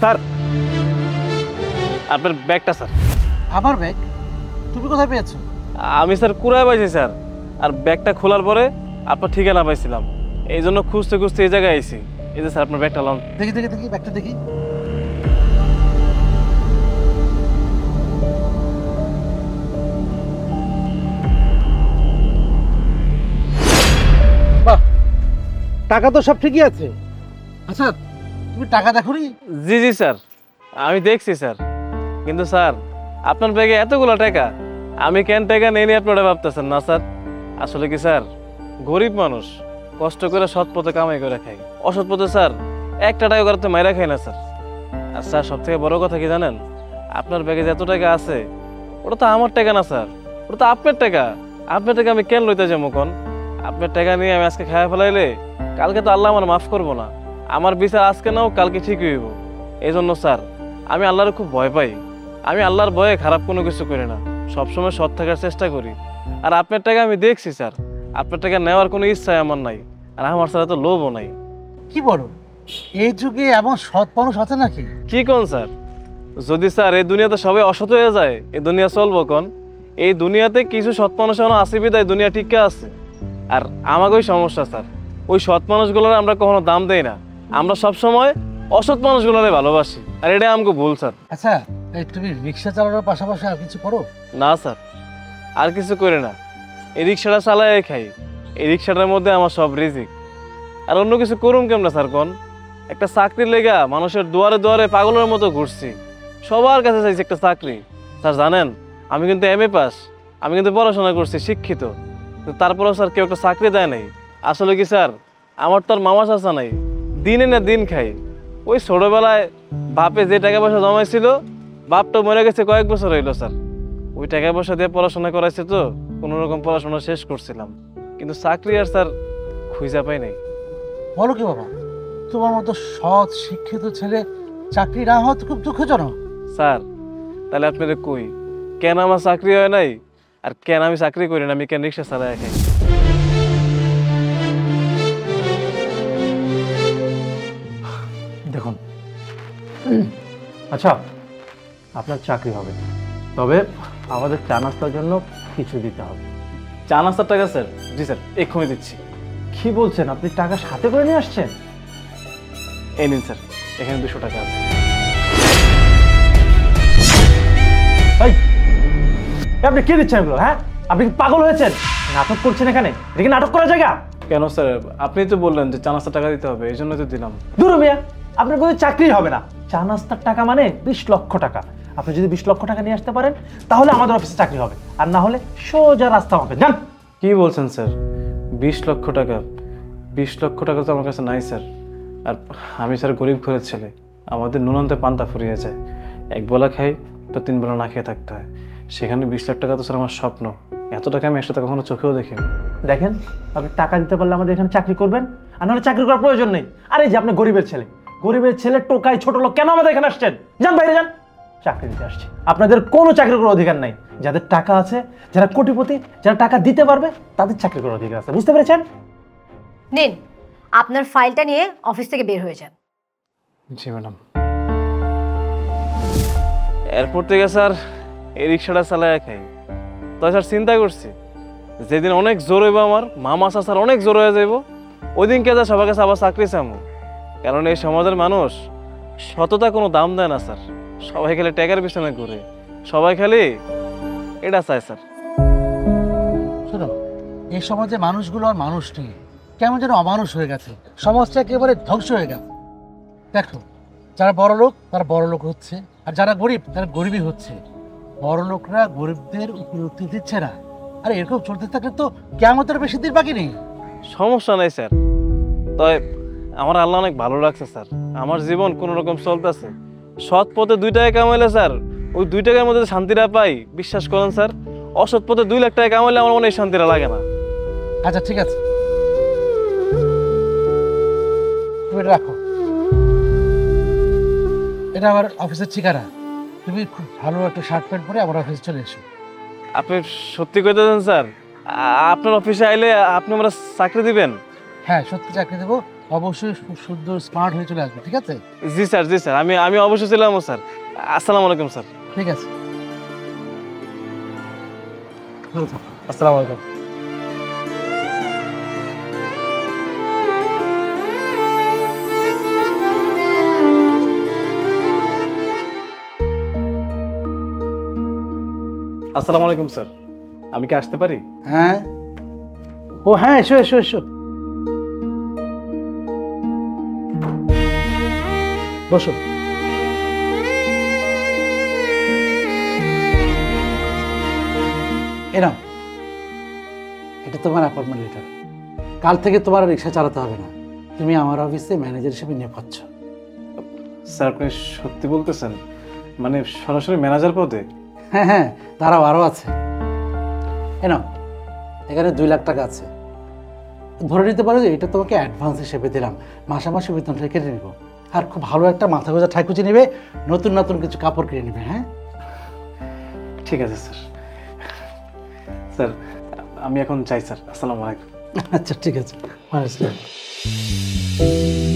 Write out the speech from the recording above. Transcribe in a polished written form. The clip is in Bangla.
স্যার আপনার ব্যাগটা স্যার। আমার ব্যাগ? তুমি কোথায় পেয়েছো? আমি স্যার কুড়ায় পাইছি স্যার, আর ব্যাগটা খোলার পরে আপনার ঠিকানা পাইছিলাম, এই জন্য খুঁজতে খুঁজতে এই জায়গায় আইছি। এই যে স্যার আপনার ব্যাগটা লন। দেখি দেখি দেখি ব্যাগটা দেখি। বাহ, টাকা তো সব ঠিকই আছে। আচ্ছা, তুমি টাকা দেখোনি? জি জি স্যার, আমি দেখছি স্যার, কিন্তু স্যার আপনার ব্যাগে এতগুলো টাকা, আমি কেন টাকা নেই নি আপনারা ভাবতেছেন না স্যার? আসলে কি স্যার, গরিব মানুষ কষ্ট করে সৎ পথে কামাই করে খাই, অসৎ পথে স্যার একটা টাকা করতে মাইরা খাই না স্যার। আর স্যার সব থেকে বড় কথা কি জানেন, আপনার ব্যাগে যত টাকা আছে ওটা তো আমার টাকা না স্যার, ওটা তো আপনার টাকা। আপনার টাকা আমি কেন লইতে যাবো কোন? আপনার টাকা নিয়ে আমি আজকে খাওয়া ফেলাইলে কালকে তো আল্লাহ আমার মাফ করবো না, আমার বিচার আজকে নাও কালকে ঠিকই হইব। এই জন্য স্যার আমি আল্লাহর খুব ভয় পাই, আমি আল্লাহর ভয়ে খারাপ কোনো কিছু করি না, সবসময় সৎ থাকার চেষ্টা করি। আর আপনার টাকা আমি দেখছি স্যার, আপনার টাকা নেওয়ার কোনো ইচ্ছাই আমার নাই, আর আমার স্যার তো লোভও নাই। কি বলো, এই যুগে এমন সৎ মানুষ আছে নাকি? কি কোন স্যার? যদি স্যার এই দুনিয়াতে সবাই অসৎ হয়ে যায় এই দুনিয়া চলবো কোন? এই দুনিয়াতে কিছু সৎ মানুষ এখনো আছে বিদায় দুনিয়া টিকে আছে। আর আমাকে ওই সমস্যা স্যার, ওই সৎ মানুষগুলোর আমরা কখনো দাম দেই না, আমরা সবসময় অসৎ মানুষগুলোরে ভালোবাসি, আর এটা আমাকে ভুল স্যার। আচ্ছা, এই তুমি রিক্সা চালানোর পাশাপাশি আর কিছু করো? না স্যার, আর কিছু করে না, এই রিক্সাটা চালাই খাই, এই রিক্সাটার মধ্যে আমার সব রিজিক। আর অন্য কিছু করুম কেমন স্যার কোন? একটা চাকরির লেগা মানুষের দুয়ারে দুয়ারে পাগলের মতো ঘুরছি, সবার কাছে চাইছি একটা চাকরি। স্যার জানেন আমি কিন্তু MA পাস, আমি কিন্তু পড়াশোনা করছি, শিক্ষিত, কিন্তু তারপরেও স্যার কেউ একটা চাকরি দেয় নাই। আসলে কি স্যার, আমার তো আর মামা চাচা নাই, দিনে না দিন খাই। ওই ছোটবেলায় বাপে যে টাকা পয়সা জমাইছিল, বাপটা মরে গেছে কয়েক বছর হইলো স্যার, ওই টাকা পয়সা দিয়ে পড়াশোনা করাইছে, তো কোনো রকম পড়াশোনা শেষ করছিলাম, কিন্তু চাকরি আর স্যার খুঁজা পাই নাই। বলো কি বাবা, তোমার মতো সৎ শিক্ষিত ছেলে চাকরি না হওয়া তো খুব দুঃখজনক। স্যার তাহলে আপনাদের কই, কেন আমার চাকরি হয় নাই, আর কেন আমি চাকরি করি না, আমি কেন রিক্সা চালাই খাই? দেখুন, আচ্ছা আপনার চাকরি হবে, তবে আমাদের চা নাস্তার জন্য কিছু দিতে হবে। চা নাস্তার টাকা স্যার? জি স্যার, এক্ষুনি দিচ্ছি। কি বলছেন, আপনি টাকা সাথে করে নিয়ে আসছেন? এই নিন স্যার, এখানে 200 টাকা আছে। এই, আপনি কি দিচ্ছেন এগুলো? হ্যাঁ, আপনি কি পাগল হয়েছেন? নাটক করছেন এখানে? এটা কি নাটক করার জায়গা? কেন স্যার, আপনি তো বললেন যে চা নাস্তার টাকা দিতে হবে, এই জন্য তো দিলাম। দূর মিয়া, আপনার কোনো চাকরি হবে না। চা নাস্তার টাকা মানে 20 লক্ষ টাকা। আপনি যদি 20 লক্ষ টাকা নিয়ে আসতে পারেন তাহলে আমাদের অফিসে চাকরি হবে, আর না হলে সোজা রাস্তা হবে। যান। কি বলছেন স্যার, 20 লক্ষ টাকা? 20 লক্ষ টাকা তো আমার কাছে নাই স্যার, আর আমি স্যার গরিব ঘরের ছেলে, আমাদের নুনান্তে পান্তা ফুরিয়ে যায়, এক বেলা খাই তো 3 বেলা না খেয়ে থাকতে হয়, সেখানে 20 লাখ টাকা তো স্যার আমার স্বপ্ন, এত টাকা আমি একসাথে কখনো চোখেও দেখিনি। দেখেন, আপনি টাকা দিতে পারলে আমাদের এখানে চাকরি করবেন, আর নাহলে চাকরি করার প্রয়োজন নেই। আরে যে আপনি গরিবের ছেলে, গরিবের ছেলে টোকাই ছোট লোক, কেন আমাদের এখানে আসছেন? যান বাইরে যান, চাকরি দিতে আসছে। আপনাদের কোনো চাকরি করার অধিকার নাই। যাদের টাকা আছে, যারা কোটিপতি, যারা টাকা দিতে পারবে, তাদের চাকরি করার অধিকার আছে, বুঝতে পেরেছেন? নিন আপনার ফাইলটা নিয়ে অফিস থেকে বের হয়ে যান। জি ম্যাডাম। এয়ারপোর্ট থেকে স্যার এই রিক্সাটা চালায় খাই, তো স্যার চিন্তা করছি যেদিন অনেক জোর হইব, আমার মামা স্যার অনেক জোর হয়ে যাইব, ওই দিনকে যা সবার কাছে আবার চাকরি চামো। কারণ এই সমাজের মানুষ সততা কোনো দাম দেয় না স্যার, সবাই খালি ট্যাগের পিছনে ঘুরে, সবাই খালি এটা চায় স্যার। শোনো, এই সমাজে মানুষগুলো আর মানুষ নেই, কেমন যেন অমানুষ হয়ে গেছে, সমাজটা একেবারে ধ্বংস হয়ে গেছে। দেখো, যারা বড় লোক তারা বড় লোক হচ্ছে, আর যারা গরিব তারা গরিবই হচ্ছে। বড় লোকরা গরিবদের উপলব্ধি দিচ্ছে না, আর এরকম চলতে থাকলে তো কিয়ামতের বেশি দিন বাকি নেই। সমস্যা নাই স্যার, তবে আমার আল্লাহ অনেক ভালো লাগছে স্যার, আমার জীবন কোনো রকম চলতেছে, সৎ পথে 2 টাকা কামাইলে স্যার ওই 2 টাকার মধ্যে শান্তিটা পাই, বিশ্বাস করেন স্যার, অসৎ পথে 2 লাখ টাকা কামাইলে আমার মনে হয় শান্তিটা লাগে না। আচ্ছা ঠিক আছে, তুমি এটা রাখো, এটা আমার অফিসের ঠিকানা। তুমি খুব ভালো একটা শার্ট প্যান্ট পরে আমার অফিসে চলে এসো। আপনি সত্যি কইতে দেন স্যার, আপনার অফিসে আইলে আপনি আমরা চাকরি দিবেন? হ্যাঁ, সত্যি চাকরি দেবো, অবশ্যই খুব সুন্দর স্মার্ট হয়ে চলে আসবে, ঠিক আছে? জি স্যার, জি স্যার, আমি আমি অবশ্যই ছিলাম স্যার। আসসালামু আলাইকুম স্যার। ঠিক আছে, ভালো থাকো। আসসালামু আলাইকুম। আসসালামু আলাইকুম স্যার, আমি কি আসতে পারি? হ্যাঁ, ও হ্যাঁ, এসো এসো এসো, বসো। এরাম, এটা তোমার অ্যাপয়েন্টমেন্ট লেটার। কাল থেকে তোমার আর রিক্সা চালাতে হবে না, তুমি আমার অফিসে ম্যানেজার হিসেবে নিয়োগ পাচ্ছ। স্যার আপনি সত্যি বলতেছেন? মানে সরাসরি ম্যানেজার পদে? হ্যাঁ হ্যাঁ, তারাও আরও আছে। এনাও, এখানে 2 লাখ টাকা আছে। ধরে নিতে পারো যে এটা তোমাকে অ্যাডভান্স হিসেবে দিলাম, মাসে মাসে বেতনটা কেটে নেবো। আর খুব ভালো একটা মাথা গোজা ঠাকুচি নেবে, নতুন নতুন কিছু কাপড় কিনে নেবে। হ্যাঁ ঠিক আছে স্যার। স্যার আমি এখন চাই স্যার। আসসালামু আলাইকুম। আচ্ছা ঠিক আছে, ভালো।